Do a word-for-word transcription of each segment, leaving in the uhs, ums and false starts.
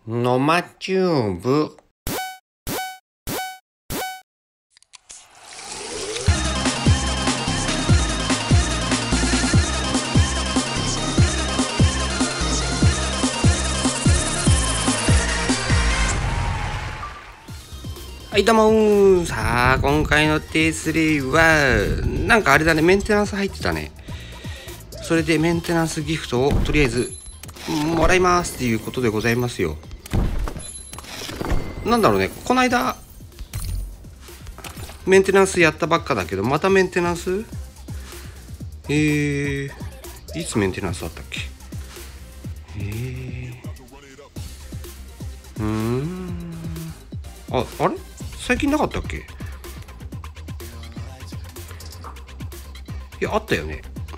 ノマチューブ。はいどうもー。さあ今回の ティースリー はなんかあれだね、メンテナンス入ってたね。それでメンテナンスギフトをとりあえずもらいますっていうことでございますよ。なんだろうね、この間メンテナンスやったばっかだけど、またメンテナンスえー、いつメンテナンスあったっけ。えー、うーんあ、あれ最近なかったっけ。いやあったよね。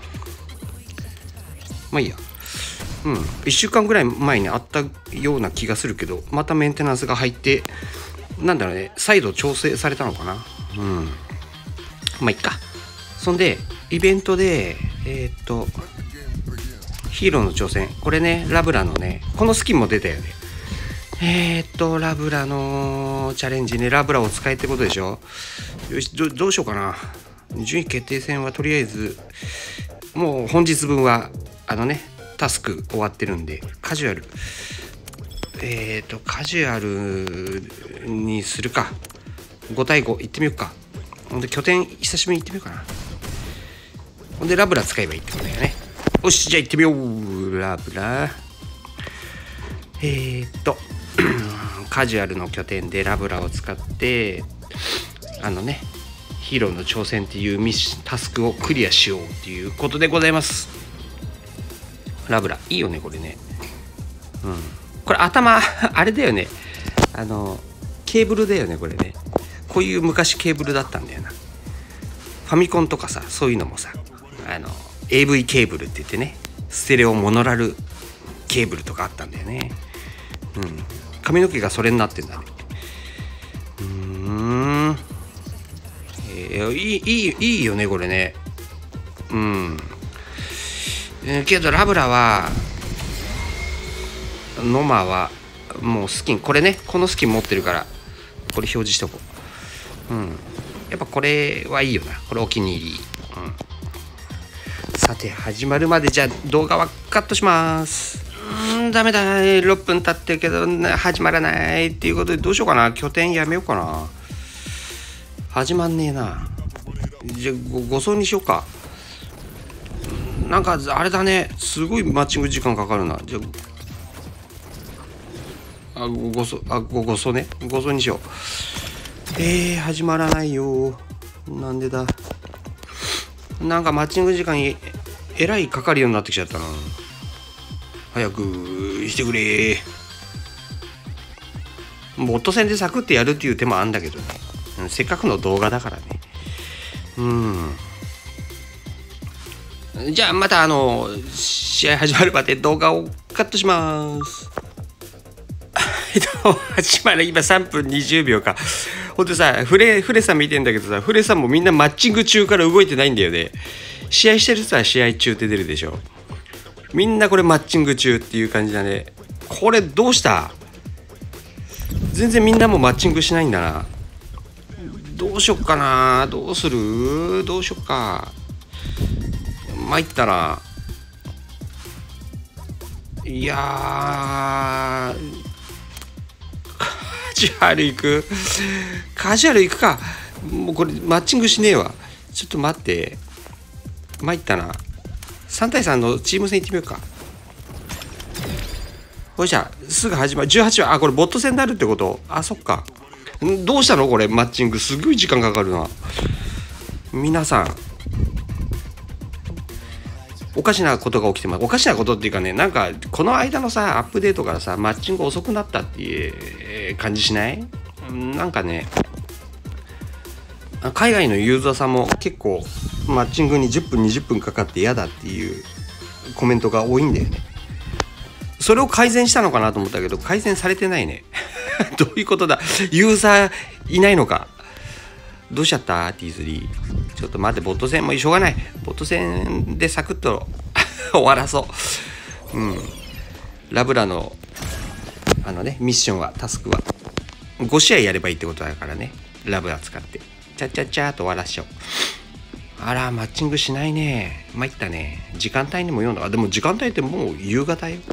まあいいや。うん、いっしゅうかんぐらい前にあったような気がするけど、またメンテナンスが入って、なんだろうね、再度調整されたのかな。うん、まあいっか。そんでイベントでえー、っとヒーローの挑戦、これね、ラブラのね、このスキンも出たよね。えー、っとラブラのチャレンジね、ラブラを使えってことでしょ。よし、 ど, どうしようかな。順位決定戦はとりあえずもう本日分はあのねタスク終わってるんで、カジュアルえっ、ー、とカジュアルにするか。ご対ごいってみようか。ほんで拠点久しぶりに行ってみようかな。ほんでラブラ使えばいいってことだよね。よし、じゃあ行ってみよう。ラブラえっ、ー、とカジュアルの拠点でラブラを使ってあのねヒーローの挑戦っていうミッションタスクをクリアしようっていうことでございます。ラブラいいよねこれね。うん、これ頭あれだよね、あのケーブルだよねこれね。こういう昔ケーブルだったんだよな。ファミコンとかさ、そういうのもさ、あの エーブイ ケーブルって言ってね、ステレオモノラルケーブルとかあったんだよね。うん、髪の毛がそれになってんだね。うーん、えー、いいいいいいよねこれね。うん、えー、けどラブラはノマはもうスキン、これね、このスキン持ってるからこれ表示しとこう。うん、やっぱこれはいいよな、これお気に入り。うん、さて始まるまでじゃあ動画はカットします。うーんダメだ、ろっぷん経ってるけど始まらないっていうことで、どうしようかな。拠点やめようかな。始まんねえな。じゃあご走にしようか。なんかあれだね、すごいマッチング時間かかるな。じゃああごそあごごそね、ごそにしよう。えー、始まらないよ。なんでだ。なんかマッチング時間えらいかかるようになってきちゃったな。早くしてくれ。ボット戦でサクってやるっていう手もあるんだけどね、せっかくの動画だからね。うん、じゃあまたあの試合始まるまで動画をカットします。始まる今さんぷんにじゅうびょうか。ほんとさ、フレフレさん見てんだけどさ、フレさんもみんなマッチング中から動いてないんだよね。試合してる人は試合中って出るでしょ。みんなこれマッチング中っていう感じだね。これどうした。全然みんなもマッチングしないんだな。どうしよっかな。どうする。どうしよっか。参ったな。いやーカジュアル行く。カジュアル行くか。もうこれマッチングしねえわ。ちょっと待って、参ったな。さんたいさんのチーム戦行ってみようか。ほいじゃすぐ始まる。じゅうはちわ、あこれボット戦になるってこと。あそっか。どうしたのこれ、マッチングすごい時間かかるな。皆さんおかしなことが起きてます。おかしなことっていうかね、なんかこの間のさアップデートからさマッチング遅くなったっていう感じしない？なんかね、海外のユーザーさんも結構マッチングにじゅっぷんにじゅっぷんかかって嫌だっていうコメントが多いんだよね。それを改善したのかなと思ったけど改善されてないね。どういうことだ。ユーザーいないのか。どうしちゃった ティースリー。 ちょっと待って、ボット戦もしょうがない。ボット戦でサクッと終わらそう。うん、ラブラのあのねミッションはタスクはご試合やればいいってことだからね。ラブラ使ってチャチャチャーと終わらしちゃおう。あらマッチングしないね。参ったね。時間帯にも読んだ。あでも時間帯ってもう夕方よ。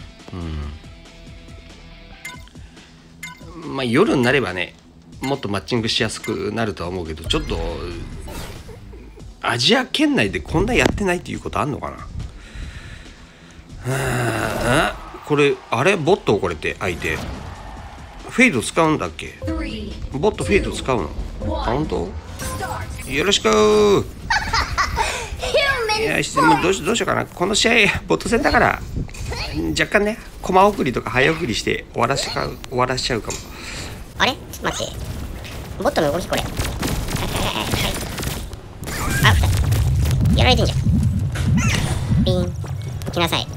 うんまあ夜になればねもっとマッチングしやすくなるとは思うけど、ちょっとアジア圏内でこんなやってないっていうことあんのかな。はあこれあれボットこれって相手フェイド使うんだっけ。ボットフェイド使うの。あ本当。よろしくー。いやもうどうしどうしようかな。この試合ボット戦だから若干ねコマ送りとか早送りして終わらしか終わらしちゃうかも。 あれちょっと待って、ボットの動きこれ。はいはいはいはい。あやられてんじゃん。ピン起きなさい。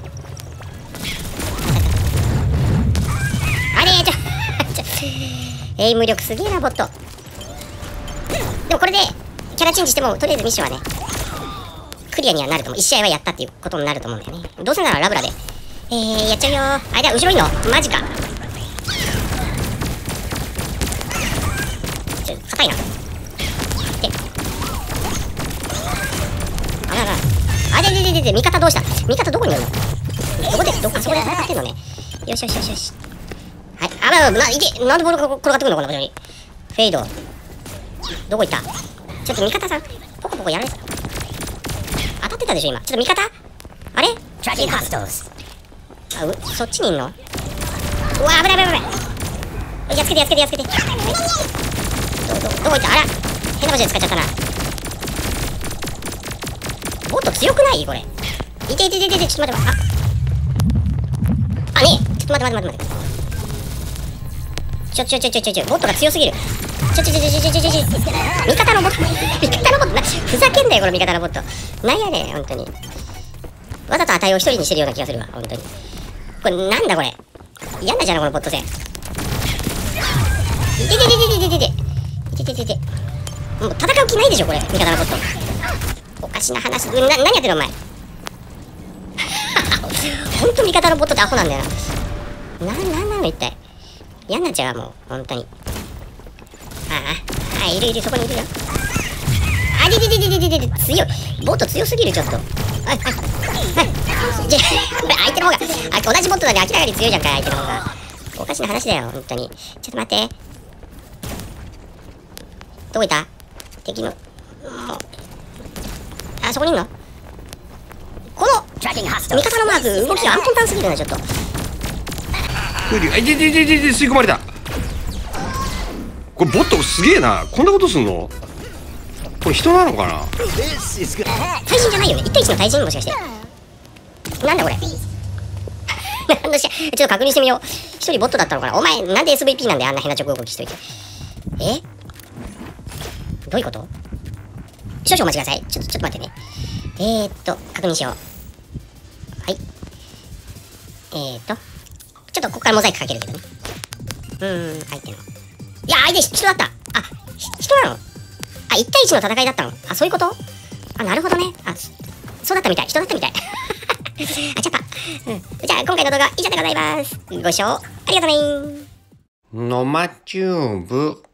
あれちょちょエイム力すげえなボット。でもこれでキャラチェンジしてもとりあえずミッションはねクリアにはなると思う。いち試合はやったっていうことになると思うんだよね。どうせならラブラでえー、やっちゃうよー。あ、じゃあ後ろいんのマジか。ちょ硬いな。であららあででででで味方どうした。味方どこにいるの。どこでどこあそこで戦ってんのね。よしよしよしよし。はいあららないけなんでボールが転がってくるのこんな場所に。フェイドどこ行った。ちょっと味方さんポコポコやられた。当たってたでしょ今。ちょっと味方あれあうそっちにいんの。うわ危ない危ない危ない。やっつけてやっつけてやっつけて。どどどこ行った。あら変な場所で使っちゃったな。ボット強くないこれ。いていていていてちょっと待って待って。ああねえちょっと待って待って待って待って。ちょちょちょちょちょちょボットが強すぎる。ちょちょちょちょちょちょちょちょ味方のボット味方のボットなふざけんだよこの味方のボット。なんやねん本当に。わざと値を一人にしてるような気がするわ本当に。これなんだこれ嫌なじゃんこのボット戦。いてててててててててててもう戦う気ないでしょこれ味方のボット。おかしな話な何やってるのお前本当味方のボットってアホなんだよな。ななんなの一体。嫌になっちゃうわもう本当に。あああいるいるそこにいるよ。あででででででで強いボット強すぎるちょっと。はいはいはいじゃこれ相手の方があ同じボットなのに明らかに強いじゃんか相手の方が。おかしな話だよ本当に。ちょっと待ってどこいた敵のもうあそこにいんの。この味方のマーク動きがアントンタンすぎるなちょっと。 あいててててて吸い込まれた。これボットすげえな。こんなことすんのこれ人なのかな。 対人じゃないよね。いち対いちの対人もしかして。なんだこれ何の試合ちょっと確認してみよう。一人ボットだったのかな。お前なんで エスブイピー なんであんな変な直動きしといて。えどういうこと。少々お待ちください。ちょっとちょっと待ってね。えーっと確認しよう。はいえーっとちょっとここからモザイクかけるけどね。うーん相手のいや相手人だった。あ人なの。あいち対いちの戦いだったの。あそういうこと。あなるほどね。あそうだったみたい。人だったみたいあちゃった、うん、じゃあ今回の動画以上でございます。ご視聴ありがとうねー。 ノマチューブ